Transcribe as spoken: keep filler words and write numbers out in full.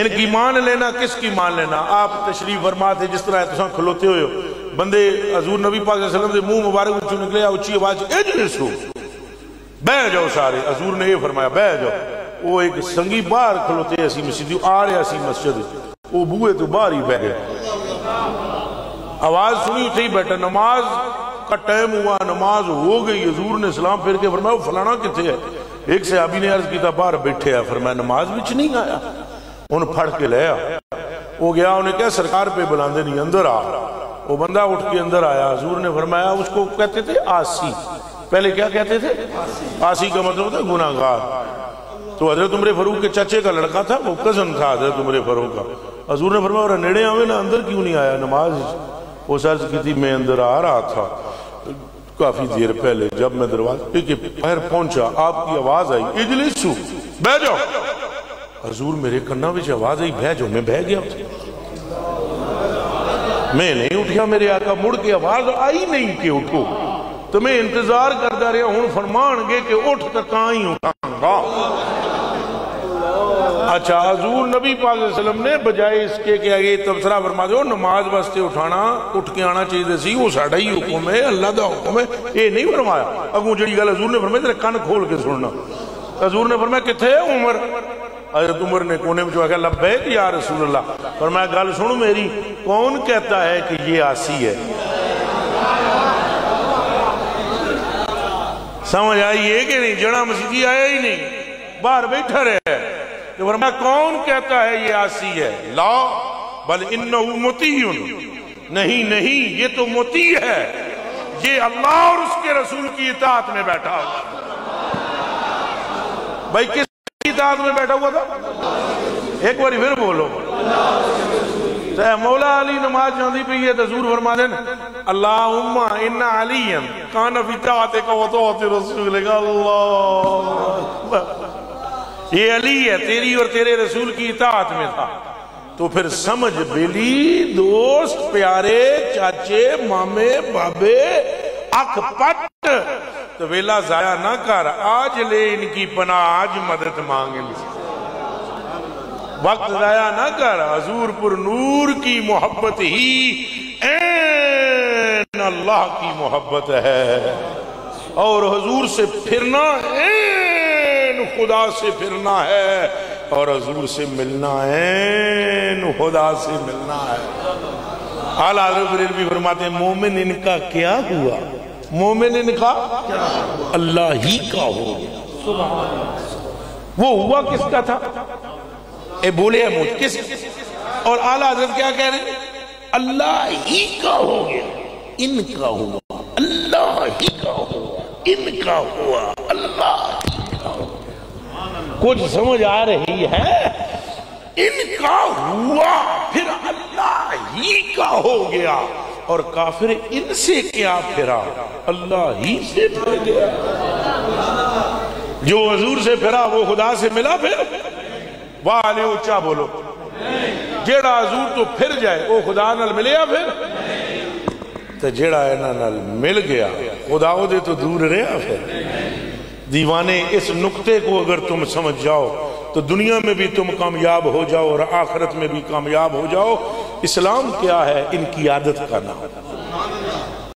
ان کی مان لینا، کس کی مان لینا؟ آپ تشریف فرما تھے جس طرح تساں کھلوتے ہوئے ہو، بندے حضور نبی پاک صلی اللہ علیہ وسلم دے منہ مبارک وچوں نکلے اونچی آواز اجلسو، بیٹھ جاؤ سارے، حضور نے یہ فرمایا بیٹھ جاؤ۔ وہ ایک سنگی باہر کھلوتے ایسی مسجد آ رہے ایسی مسجد، وہ بوئے تو باہر ہی بیٹھ گئے، آواز سنی اتھے ہی بیٹھا، نماز کا ٹائم ہوا، نماز ہو گئی، حضور نے سلام پھر کے فرمایا وہ فلانا کتے ہے؟ ایک صحابی نے عرض کی تھا باہر بیٹھے ہے، فرمایا نماز بچ نہیں آیا، ان پھڑ کے لے آ، وہ گیا، انہیں کہا سرکار پہ بلاندے نہیں، اندر آ، وہ بندہ اٹھ کے اندر آیا، حضور نے فرمایا اس کو کہتے تھے آسی، پہلے کیا کہتے تھے؟ آسی کا مطلب تھا گناہگار۔ تو حضرت عمر فاروق کے چچے کا لڑکا تھا، وہ کزن تھا حضرت عمر فاروق کا، حضور نے فرمایا اور نیڑے آوے نا، اندر کیوں نہیں آیا نماز؟ وہ عرض کی تھی میں اندر آ رہا تھا کافی دیر پہلے، جب میں دروازے کے پیر پہنچا آپ کی آواز آئی اجلسو، بیٹھ جاؤ، حضور میرے کنا وچ آواز آئی بیٹھ جاؤ، میں بیٹھ گیا، میں نہیں اٹھیا، میرے آقا مڑ کے آواز آئی نہیں کہ اٹھو، تو میں انتظار کرتا رہا ہوں، فرمان گے کہ اٹھ تک آئی اٹھاؤں گا۔ اچھا حضور نبی پاک صلی اللہ علیہ وسلم نے بجائے اس کے کہ یہ تبصرہ فرما دو نماز واسطے اٹھانا اٹھ کے آنا چاہیے سی، وہ ساڑھا ہی حکم ہے، اللہ دا حکم ہے، یہ نہیں فرمایا۔ اگوں جڑی گل حضور نے فرمایا تیرے کان کھول کے سننا، حضور نے فرمایا کتھے ہے عمر؟ حضرت عمر نے کونے میں جو کہا لبیک یا رسول اللہ، فرمایا گل سنو میری، کون کہتا ہے کہ یہ آسی ہے؟ سمجھ آئی ہے کہ نہیں؟ جڑا مسیحی آیا ہی نہیں، باہر بیٹھا رہے، تو فرمایا کون کہتا ہے یہ آسی ہے؟ لا بل انہو مطیعن، نہیں نہیں یہ تو مطیع ہے، یہ اللہ اور اس کے رسول کی اطاعت میں بیٹھا ہوا۔ بھائی کس کی اطاعت میں بیٹھا ہوا تھا؟ ایک باری پھر بولو، مولا علی نماز جاندی پہ یہ حضور فرما دیں اللہم ان علی کان فی طاعتک و طاعت رسولک، اللہ یہ علی ہے تیری اور تیرے رسول کی اطاعت میں تھا۔ تو پھر سمجھ بیلی دوست پیارے چاچے مامے بابے اکھ پٹ تو ویلا ضائع نہ کر، آج لے ان کی پناہ، آج مدد مانگے، وقت ضائع نہ کر، حضور پر نور کی محبت ہی این اللہ کی محبت ہے، اور حضور سے پھرنا این خدا سے پھرنا ہے، اور حضور سے ملنا این خدا سے ملنا ہے۔ اعلیٰ حضرت بھی فرماتے ہیں مومن ان کا کیا ہوا؟ مومن ان کا اللہ ہی کا ہو گیا۔ وہ ہوا کس کا تھا؟ اے بولے ہے مجھ کس؟ اور اعلیٰ حضرت کیا کہہ رہے ہیں؟ اللہ ہی کا ہو گیا، ان کا ہوا، اللہ ہی کا ہوا، ان کا ہوا، اللہ ہی کا ہوا۔ کچھ سمجھ آ رہی ہے؟ ان کا ہوا پھر اللہ ہی کا ہو گیا، اور کافر ان سے کیا پھرا؟ اللہ ہی سے پھر گیا۔ جو حضور سے پھرا وہ خدا سے ملا پھر؟ واہ علی اچھا بولو، جیڑا حضور تو پھر جائے وہ خدا نال ملیا پھر؟ تو جیڑا اینا نال مل گیا خدا ہو دے تو دور رہا پھر۔ دیوانے اس نقطے کو اگر تم سمجھ جاؤ تو دنیا میں بھی تم کامیاب ہو جاؤ اور آخرت میں بھی کامیاب ہو جاؤ۔ اسلام کیا ہے؟ ان کی عادت کا نام۔